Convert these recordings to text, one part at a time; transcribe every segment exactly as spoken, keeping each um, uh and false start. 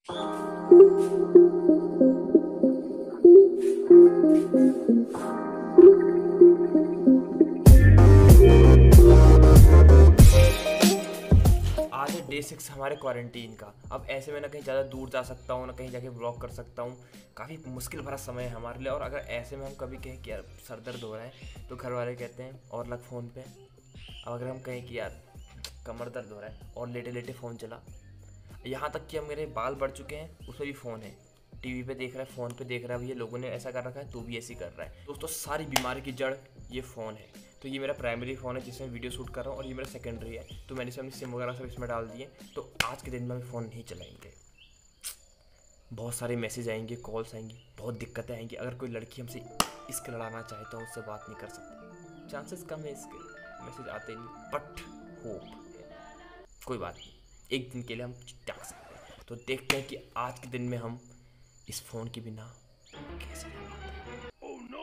आज है day six हमारे क्वारंटीन का। अब ऐसे में ना कहीं ज़्यादा दूर जा सकता हूँ, ना कहीं जाके ब्लॉग कर सकता हूँ। काफ़ी मुश्किल भरा समय है हमारे लिए। और अगर ऐसे में हम कभी कहें कि यार सर दर्द हो रहा है तो घर वाले कहते हैं और लग फ़ोन पे। अब अगर हम कहें कि यार कमर दर्द हो रहा है और लेटे लेटे फ़ोन चला। यहाँ तक कि अब मेरे बाल बढ़ चुके हैं, उसमें भी फ़ोन है। टीवी पे देख रहा है, फ़ोन पे देख रहा है, भैया लोगों ने ऐसा कर रखा है, तू भी ऐसे ही कर रहा है। दोस्तों, सारी बीमारी की जड़ ये फ़ोन है। तो ये मेरा प्राइमरी फ़ोन है जिसमें वीडियो शूट कर रहा हूँ, और ये मेरा सेकेंडरी है। तो मैंने इसे अपनी सिम वगैरह सब इसमें डाल दिए। तो आज के दिन में हम फ़ोन नहीं चलाएंगे। बहुत सारे मैसेज आएंगे, कॉल्स आएंगी, बहुत दिक्कतें आएंगी। अगर कोई लड़की हमसे इश्क लड़ाना चाहे तो हम उससे बात नहीं कर सकते, चांसेस कम है इसके, मैसेज आते नहीं। बट होप है, कोई बात नहीं, एक दिन के लिए हम त्याग सकते हैं। तो देखते हैं कि आज के दिन में हम इस फ़ोन के बिना कैसे रह पाते हैं। oh, no!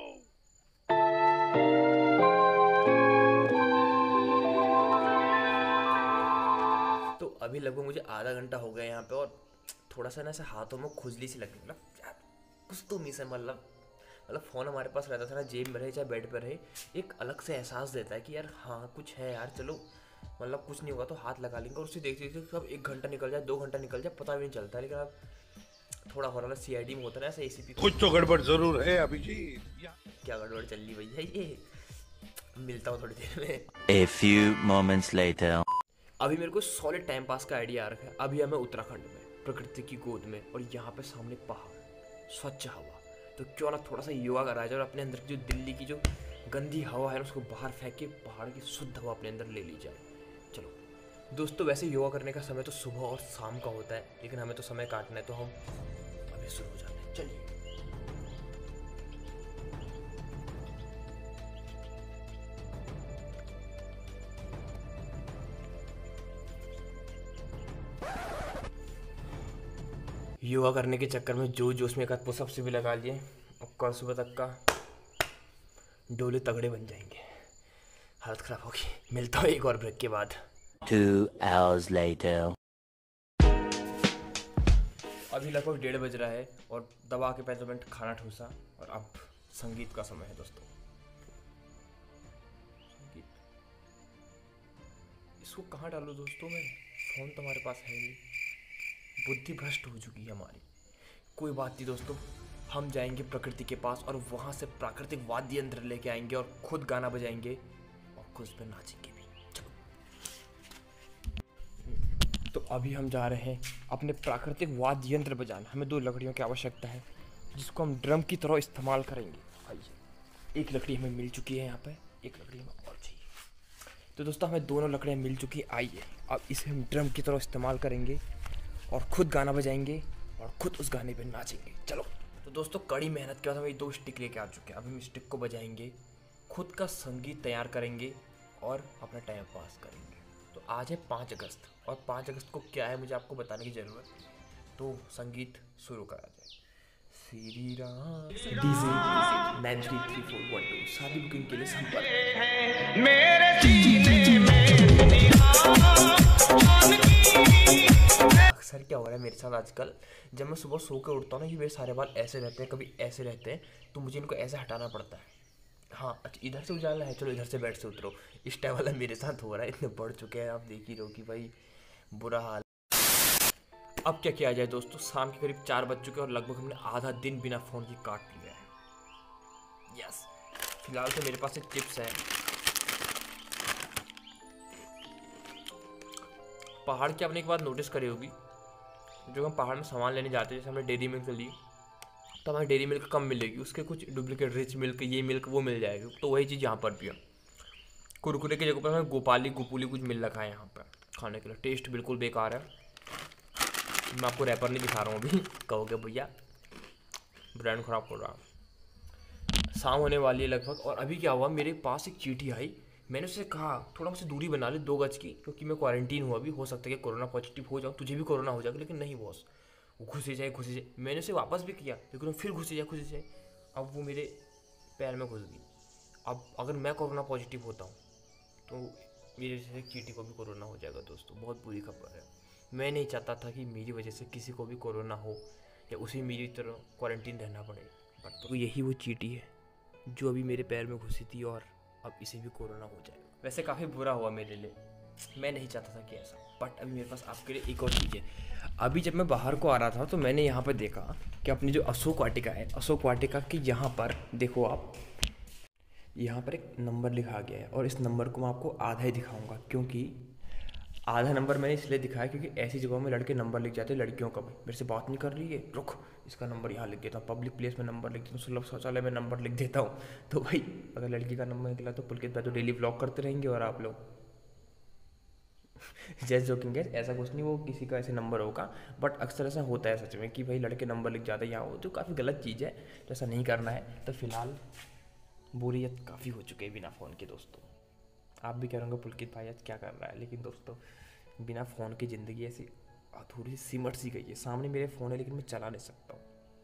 तो अभी लगभग मुझे आधा घंटा हो गया यहाँ पे, और थोड़ा सा ना ऐसे हाथों में खुजली सी लगती है। मतलब यार कुछ तो मिस है। मतलब मतलब फ़ोन हमारे पास रहता था ना, जेब में रहे चाहे बेड पर रहे, एक अलग से एहसास देता है कि यार हाँ कुछ है यार, चलो मतलब कुछ नहीं होगा तो हाथ लगा लेंगे। और उसे देखते देखते कब एक घंटा निकल जाए, दो घंटा निकल जाए, पता भी नहीं चलता। लेकिन अब थोड़ा हो रहा सी आई डी में होता है ना ऐसे, ए सी पी कुछ तो गड़बड़ जरूर है अभी जी। क्या गड़बड़ चल रही भैया, ये मिलता हूँ थोड़ी देर में। A few moments later. अभी मेरे को सॉलिड टाइम पास का आइडिया आ रखा है। अभी हमें उत्तराखंड में, प्रकृति की गोद में, और यहाँ पे सामने पहाड़, स्वच्छ हवा। तो क्यों ना थोड़ा सा योगा करा जाए और अपने अंदर की जो दिल्ली की जो गंदी हवा है ना उसको बाहर फेंक के पहाड़ की शुद्ध हवा अपने अंदर ले ली जाए। चलो दोस्तों, वैसे योगा करने का समय तो सुबह और शाम का होता है, लेकिन हमें तो समय काटना है, तो हम अभी शुरू हो जाते हैं। चलिए। योगा करने के चक्कर में जो जोश में एक आध पुशअप से भी लगा लिए, और कल सुबह तक का डोले तगड़े बन जाएंगे। हालत खराब होगी। मिलता हूँ एक और ब्रेक के बाद। Two hours later. अभी लगभग डेढ़ बज रहा है और दबा के पैंतीस मिनट खाना ठूसा, और अब संगीत का समय है दोस्तों। संगीत इसको कहाँ डालूं दोस्तों मैं? फ़ोन तो हमारे पास है नहीं, बुद्धि भ्रष्ट हो चुकी है हमारी। कोई बात नहीं दोस्तों, हम जाएंगे प्रकृति के पास और वहाँ से प्राकृतिक वाद्य यंत्र लेके आएंगे और खुद गाना बजाएंगे और खुद पे नाचेंगे भी। चलो। तो अभी हम जा रहे हैं अपने प्राकृतिक वाद्य यंत्र बजाना। हमें दो लकड़ियों की आवश्यकता है जिसको हम ड्रम की तरह इस्तेमाल करेंगे। आइए, एक लकड़ी हमें मिल चुकी है यहाँ पे, एक लकड़ी हमें और चाहिए। तो दोस्तों हमें दोनों लकड़ियाँ मिल चुकी है। आइए अब इसे हम ड्रम की तरह इस्तेमाल करेंगे और खुद गाना बजाएंगे और खुद उस गाने पे नाचेंगे। चलो। तो दोस्तों कड़ी मेहनत के बाद हम ये दो स्टिक लेके आ चुके हैं। अभी हम स्टिक को बजाएंगे, खुद का संगीत तैयार करेंगे और अपना टाइम पास करेंगे। तो आज है पाँच अगस्त, और पाँच अगस्त को क्या है मुझे आपको बताने की ज़रूरत। तो संगीत शुरू करा जाए। Shri Ram DJ nine three three four one two शादी बुकिंग के लिए संपर्क। मेरे सीने में अक्सर क्या हो रहा है मेरे साथ आजकल, जब मैं सुबह सो के उठता हूँ ना, ये मेरे सारे बाल ऐसे रहते हैं, कभी ऐसे रहते हैं, तो मुझे इनको ऐसे हटाना पड़ता है। हाँ अच्छा, इधर से उजाला है, चलो इधर से बेड से उतरो। इस टाइम वाला मेरे साथ हो रहा है। इतने बढ़ चुके हैं, आप देख ही रहो कि भाई बुरा हाल। अब क्या किया जाए दोस्तों, शाम के करीब चार बज चुके हैं और लगभग हमने आधा दिन बिना फ़ोन की काट लिया है। यस, फिलहाल तो मेरे पास एक टिप्स है। पहाड़ की आपने एक बात नोटिस करी होगी, जो हम पहाड़ में सामान लेने जाते हैं, जैसे हमने डेयरी मिल्क ली, तो हमें डेयरी मिल्क कम मिलेगी, उसके कुछ डुप्लीकेट रिच मिल्क, ये मिल्क वो मिल जाएगी। तो वही चीज़ यहाँ पर भी है। कुरकुरे की जगह पर हमें गोपाली गोपूली कुछ मिल रखा है यहाँ पर खाने के लिए। टेस्ट बिल्कुल बेकार है। मैं आपको रैपर नहीं दिखा रहा हूँ अभी, कहोगे भैया ब्रांड ख़राब हो रहा है। शाम होने वाली है लगभग, और अभी क्या हुआ, मेरे पास एक चींटी आई। मैंने उससे कहा थोड़ा मुझसे दूरी बना ले दो गज की, क्योंकि मैं क्वारंटीन हुआ, अभी हो सकता है कि कोरोना पॉजिटिव हो जाऊँ, तुझे भी कोरोना हो जाएगा। लेकिन नहीं बॉस, वो घुसे जाए घुसे जाए। मैंने उसे वापस भी किया, लेकिन वो फिर घुसे जाए घुसे जाए। अब वो मेरे पैर में घुस गई। अब अगर मैं कोरोना पॉजिटिव होता हूँ तो मेरे जैसे चींटी को भी कोरोना हो जाएगा दोस्तों। बहुत बुरी खबर है। मैं नहीं चाहता था कि मेरी वजह से किसी को भी कोरोना हो या उसे मेरी तरह क्वारंटीन रहना पड़े। बट तो यही वो चींटी है जो अभी मेरे पैर में घुसी थी और अब इसे भी कोरोना हो जाएगा। वैसे काफ़ी बुरा हुआ मेरे लिए, मैं नहीं चाहता था कि ऐसा। बट अभी मेरे पास आपके लिए एक और चीज़ है। अभी जब मैं बाहर को आ रहा था तो मैंने यहाँ पर देखा कि अपनी जो अशोक वाटिका है, अशोक वाटिका के यहाँ पर देखो आप, यहाँ पर एक नंबर लिखा गया है और इस नंबर को मैं आपको आधा ही दिखाऊंगा, क्योंकि आधा नंबर मैंने इसलिए दिखाया क्योंकि ऐसी जगहों में लड़के नंबर लिख जाते हैं लड़कियों का। भाई मेरे से बात नहीं कर रही है, रुक इसका नंबर यहाँ लिख देता हूँ, पब्लिक प्लेस में नंबर लिख देता हूँ, सुलभ शौचालय में नंबर लिख देता हूँ। तो भाई अगर लड़की का नंबर निकला तो पुलकित भाई तो डेली व्लॉग करते रहेंगे और आप लोग जैसे जोकिंग है, ऐसा कुछ नहीं, वो किसी का ऐसे नंबर होगा। बट अक्सर ऐसा होता है सच में कि भाई लड़के नंबर लिख जाते हैं यहाँ हो, तो काफ़ी गलत चीज़ है, तो ऐसा नहीं करना है। तो फिलहाल बोरियत काफ़ी हो चुकी है बिना फ़ोन के दोस्तों। आप भी कह रहे होंगे पुलकित भाई आज क्या कर रहा है, लेकिन दोस्तों बिना फ़ोन की ज़िंदगी ऐसी अधूरी सी सिमट सी गई है। सामने मेरे फ़ोन है लेकिन मैं चला नहीं सकता हूँ।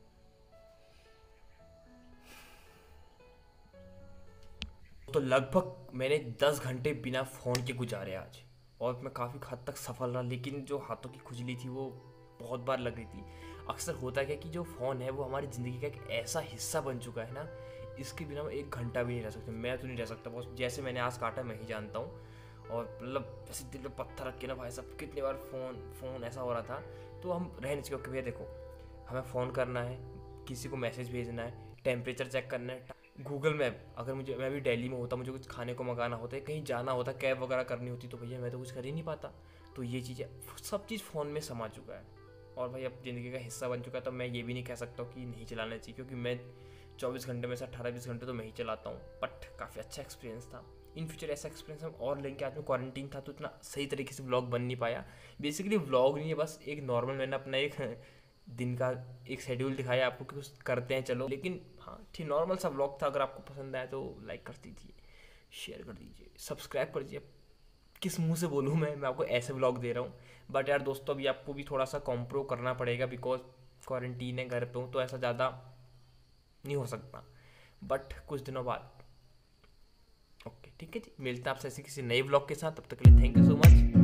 तो लगभग मैंने दस घंटे बिना फ़ोन के गुजारे आज और मैं काफ़ी हद तक सफल रहा, लेकिन जो हाथों की खुजली थी वो बहुत बार लग रही थी। अक्सर होता क्या कि जो फ़ोन है वो हमारी ज़िंदगी का एक ऐसा हिस्सा बन चुका है ना, इसके बिना मैं एक घंटा भी नहीं रह सकता। मैं तो नहीं रह सकता, बहुत जैसे मैंने आज काटा मैं ही जानता हूँ। और मतलब ऐसे दिल में पत्थर रख के ना भाई साहब कितनी बार फ़ोन फ़ोन ऐसा हो रहा था। तो हम रह नहीं सकते। भैया देखो, हमें फ़ोन करना है, किसी को मैसेज भेजना है, टेम्परेचर चेक करना है, गूगल मैप, अगर मुझे मैं भी दिल्ली में होता, मुझे कुछ खाने को मंगाना होता है, कहीं जाना होता, कैब वगैरह करनी होती, तो भैया मैं तो कुछ कर ही नहीं पाता। तो ये चीज़ें सब चीज़ फ़ोन में समा चुका है और भाई अब ज़िंदगी का हिस्सा बन चुका है। तो मैं ये भी नहीं कह सकता कि नहीं चलाना चाहिए, क्योंकि मैं चौबीस घंटे में से अठारह बीस घंटे तो मैं ही चलाता हूँ। बट काफ़ी अच्छा एक्सपीरियंस था। इन फ्यूचर ऐसा एक्सपीरियंस हम और लेंगे। आज में क्वारंटीन था तो इतना सही तरीके से व्लॉग बन नहीं पाया। बेसिकली व्लॉग नहीं है, बस एक नॉर्मल मैंने अपना एक दिन का एक शेड्यूल दिखाया आपको कि कुछ करते हैं चलो। लेकिन हाँ ठीक नॉर्मल सा व्लॉग था। अगर आपको पसंद आया तो लाइक कर दीजिए, शेयर कर दीजिए, सब्सक्राइब कर दीजिए। किस मुंह से बोलूँ मैं मैं आपको ऐसे व्लॉग दे रहा हूँ। बट यार दोस्तों अभी आपको भी थोड़ा सा कॉम्प्रो करना पड़ेगा, बिकॉज क्वारंटीन है, घर पे हूँ, तो ऐसा ज़्यादा नहीं हो सकता। बट कुछ दिनों बाद ओके ठीक है जी, मिलते हैं आपसे ऐसे किसी नए व्लॉग के साथ। तब तक के लिए थैंक यू सो मच।